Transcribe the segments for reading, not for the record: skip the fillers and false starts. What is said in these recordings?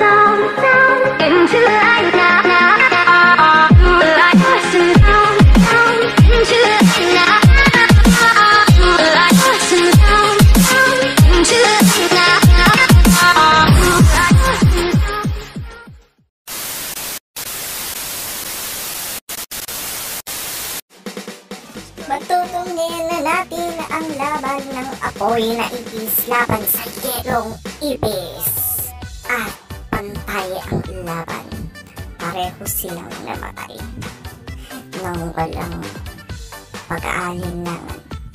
into the light now, like listen down, into the light now, like listen down, into the light now, like listen down. Matutungin na natin ang laban ng apoy na ipis laban sa yelong ipis. At pantay ang laban. Pareho silang namatay nang walang pag-aalinlangan.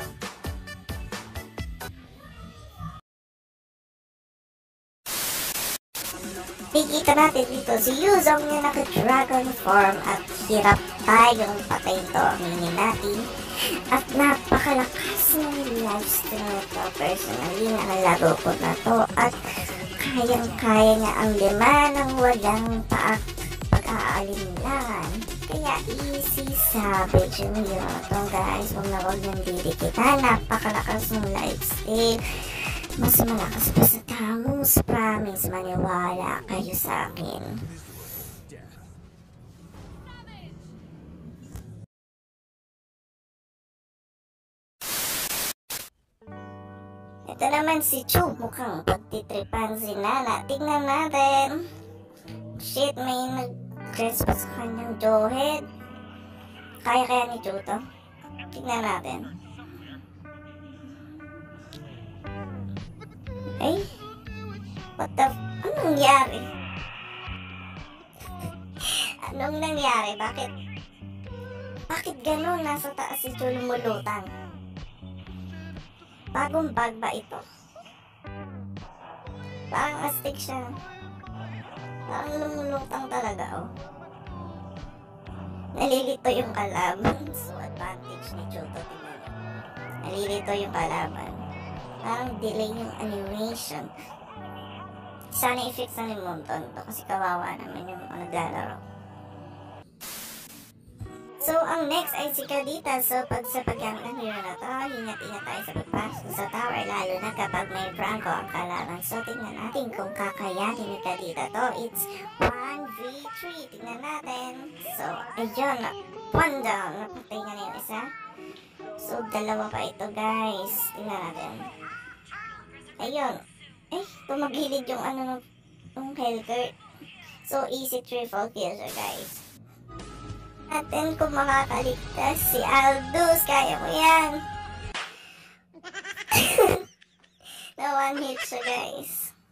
Nakikita natin dito si Yuzong na naka-dragon form at hirap tayong patay ito, aminin natin. At napakalakas ng lifesteal nito. Personally, nakalaro ko na to at kayang-kaya niya ang 5 ng walang pag-aalinlangan. Kaya easy savage yung hero to, guys. Huwag na huwag nang didikitan. Napakalakas ng lifesteal. Mas malakas pa sa tamos. Promise, maniwala kayo sa akin. Ito naman si Chu, mukhang pagtitripan si Nana. Tignan natin. Shit, may nag-trespass sa kanyang jawhead. Kaya ni Chu to? Tignan natin. Eh? What the anong nangyari? Anong nangyari? Bakit ganun? Nasa taas si Chu lumulutang? Bagong bag ba ito? Parang astig siya. Parang lumulutang talaga, oh. Nalilito yung kalaban. So, advantage ni Chuto, tingnan nyo. Nalilito yung kalaban. Parang delay yung animation. Sana i-fix na ni Monton to kasi kawawa naman yung naglalaro. So, ang next ay si Kadita. So, sa paggamit ng hero na to, ingat-ingat tayo sa pagpasok sa tower, lalo na kapag may Franco ang kalaban. So, tingnan natin kung kakayanin ni Kadita to. It's 1v3. Tingnan natin. So, ayun. 1 down. Napatay na yung isa. So, 2 pa ito, guys. Tingnan natin. Ayun. Eh, tumagilid yung yung Hellcurt. So, easy triple kill siya, guys. Natin kung makakaligtas si Aldous. Kaya mo yan. Na 1 hit siya, guys.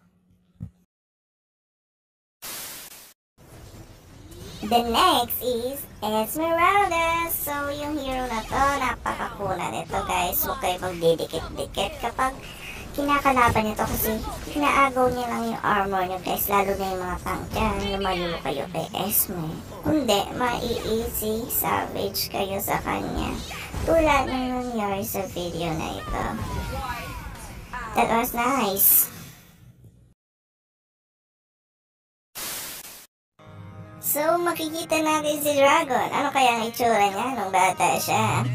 The next is Esmeralda. So, yung hero na to, napakakuna nito, guys. Huwag kayo magdidikit-dikit kapag kinakalaban nito kasi pinaagaw niya lang yung armor niya, guys, lalo na yung mga tank dyan, lumayo kayo kay Esme. Hindi, mai-easy savage kayo sa kanya tulad ng nangyari sa video na ito. That was nice. So, makikita natin si Dragon. Ano kaya ang itsura niya nung bata siya?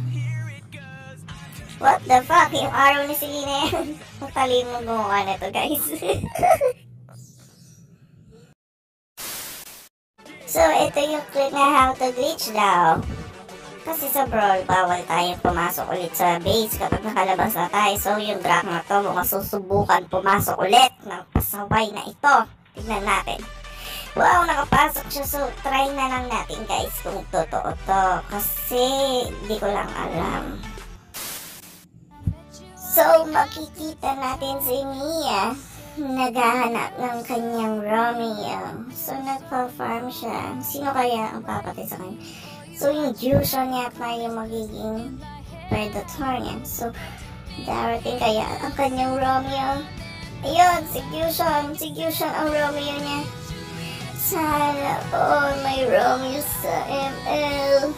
What the fuck? Yung araw ni Selena yan. Matalin mo gumawa na to, guys. So, ito yung clip na how to glitch daw. Kasi sa brawl, bawal tayong pumasok ulit sa base kapag nakalabas na tayo. So, yung drag na to, masusubukan pumasok ulit ng pasaway na ito. Tignan natin. Wow, nakapasok siya. So, try na lang natin, guys, kung totoo to. Kasi, di ko lang alam. So, makikita natin si Mia naghahanap ng kanyang Romeo. So, nagpa-farm siya. Sino kaya ang papatay sa kanya? So, yung Jushan yata yung magiging predator niya. So, darating kaya ang kanyang Romeo. Ayun, si Jushan ang Romeo niya. Sana all may Romeo sa ML.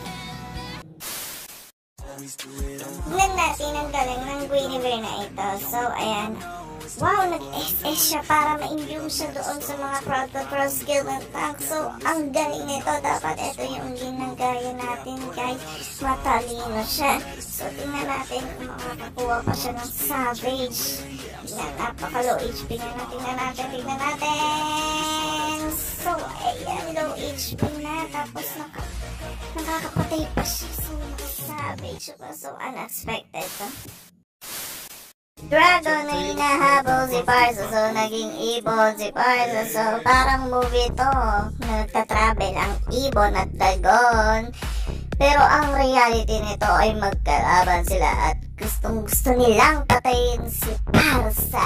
Tignan natin ang galing ng Guinevere na ito. So, ayan. Wow, nag-SS siya para ma-imbue siya doon sa mga crowd control skill ng tank. So, ang galing nito. Dapat ito yung ginagaya natin, guys. Matalino siya. So, tingnan natin kung makakakuha pa siya ng savage. Tingnan, napaka-low HP niya na. Tingnan natin. HP na, tapos nakakapatay pa siya. So, nakasavage siya. So, unexpected to. Dragon na hinahabol si Parso, so naging ibon si Parso. So, parang movie to. Nagtatravel ang ibon at dragon. Pero ang reality nito ay magkalaban sila at gustong gusto nilang patayin si Parsa.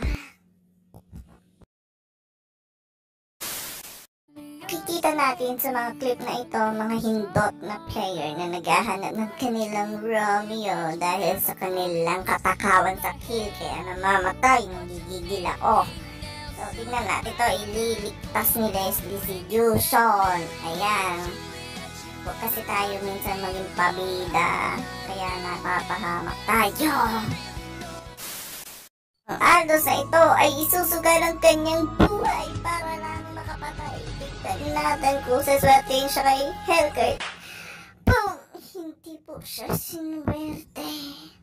Kikita natin sa mga clip na ito, mga hindot na player na naghahanap ng kanilang Romeo dahil sa kanilang katakawan sa kill, kaya namamatay, nagigigilao. So, tingnan natin ito, ililigtas ni Leslie si Juson. Ayan. Huwag kasi tayo minsan maging pabida, kaya napapahamak tayo. Ang Aldos na ito ay isusugal ang kanyang buhay para lang makapatay. Tignan natin kung saswertein siya kay Hellkurt. Boom! Hindi po siya sinuwerte.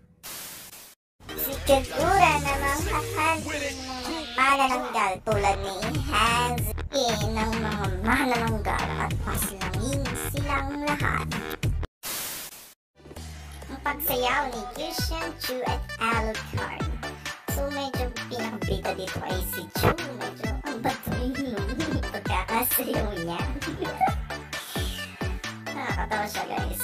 Si Kagura namang hahandin ng manananggal tulad ni Hanzi ng mga manananggal at paslangin silang lahat. Ang pagsayaw ni Christian Chu at Alucard. So medyo pinakabita dito ay si Chu. Medyo ang bato yung pagkakasayaw niya. Nakakatawa siya, guys.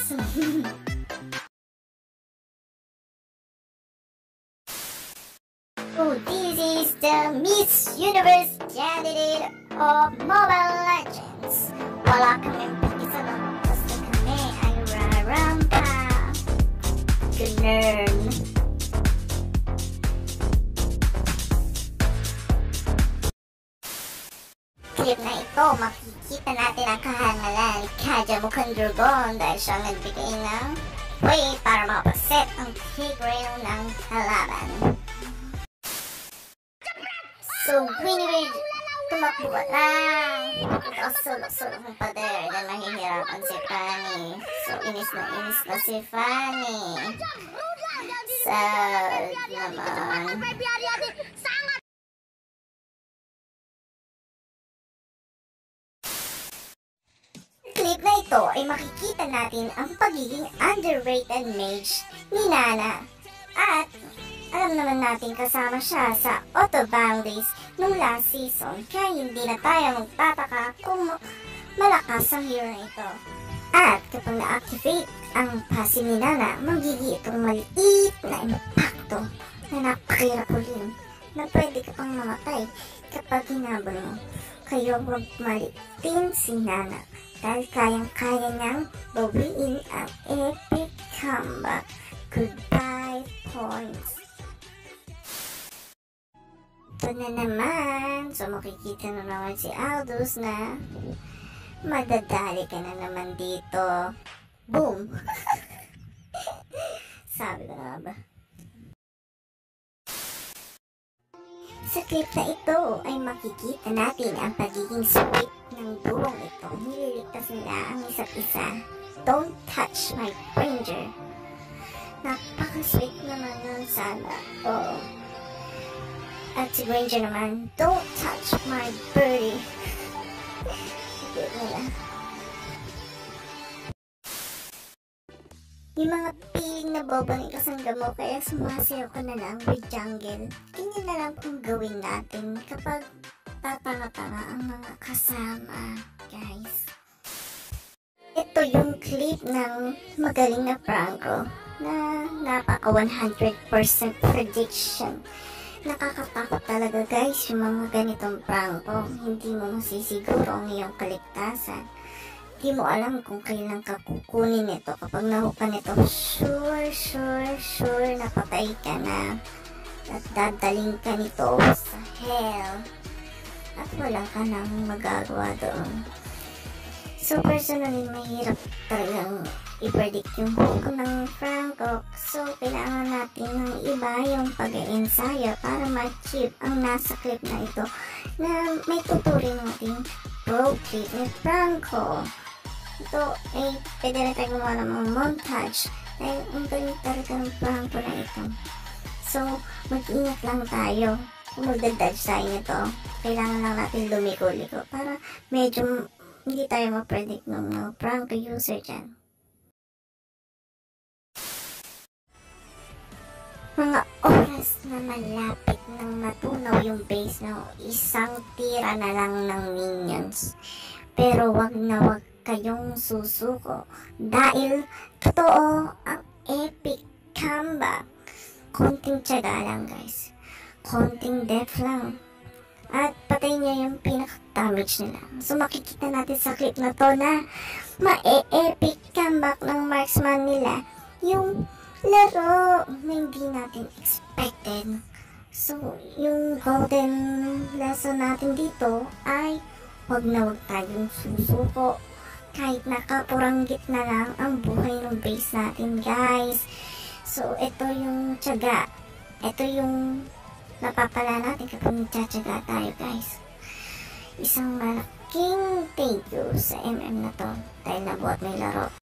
Oh, this is the Miss Universe candidate of Mobile Legends. Wala kaming pakisa lang, basta kami ay rarampa. Ganun. Clip na ito, makikita natin ang kahangalan ni Kaja Mukandrugon dahil siya nagbigay ng way para mapaset ang K-Grail ng kalaban. So, Winnie tumakbo lang. Ito, sulok-sulok ng pader na mahihirapan si Fanny. So, inis na si Fanny. Sad naman. Clip na ito ay makikita natin ang pagiging underrated mage ni Nana. At alam naman natin kasama siya sa Auto Boundaries nung last season, kaya hindi na tayo magtataka kung malakas ang hero ito. At kapag na-activate ang passive ni Nana, magiging itong maliit na impacto na napakirapulin na pwede ka pang mamatay kapag hinabol mo. Kayo huwag malitin si Nana dahil kayang-kaya niyang bawiin ang epic comeback. Goodbye points. Ito na naman. So makikita na naman si Aldous na madadali ka na naman dito. Boom! Sabi ko na ba? Sa clip na ito ay makikita natin ang pagiging sweet ng buong ito. Nililigtas nila ang isa't isa. Don't touch my ranger. Napaka-sweet naman nun sana. Oo. At si Granger naman, don't touch my birdie. Higit nila. Yung mga piling na boba ng kasangga mo, kaya sumasayaw ka na lang with jungle. Ganyan na lang kung gawin natin kapag tatanga-tanga ang mga kasama, guys. Ito yung clip ng magaling na Franco na napaka 100% prediction. Nakakatakot talaga, guys, yung mga ganitong Franco. Hindi mo masisiguro ang iyong kaligtasan. Hindi mo alam kung kailan ka kukunin ito. Kapag nahukan ito, sure, napatay ka na. At dadaling ka nito sa hell. At wala ka nang magagawa doon. So, personally, mahirap talagang i-predict yung hook ng Franco. So, kailangan natin ng iba yung pag-ensayo para ma-achieve ang nasa clip na ito na may tuturing natin pro clip ni Franco. Ito ay pwede rin tayo gumawa ng mga montage dahil ang galing talaga ng Franco na ito. So, mag-ingat lang tayo. Kung magdadadge sa inyo ito, kailangan lang natin lumiko-liko para medyo hindi tayo ma-predict ng mga prank user dyan. Mga oras na malapit nang matunaw yung base ng isang tira na lang ng minions. Pero wag na wag kayong susuko dahil totoo ang epic comeback. Konting tiyaga lang guys. Konting depth lang. At patay niya yung pinaka-damage nila. So makikita natin sa clip na to na ma-epic comeback ng marksman nila. Yung laro na hindi natin expected. So yung golden lesson natin dito ay wag na wag tayong susuko. Kahit nakapuranggit na lang ang buhay ng base natin guys. So ito yung tiyaga. Ito yung napapala natin kapag nagtsatsaga tayo guys. Isang malaking thank you sa MM na to dahil nabuhat may laro.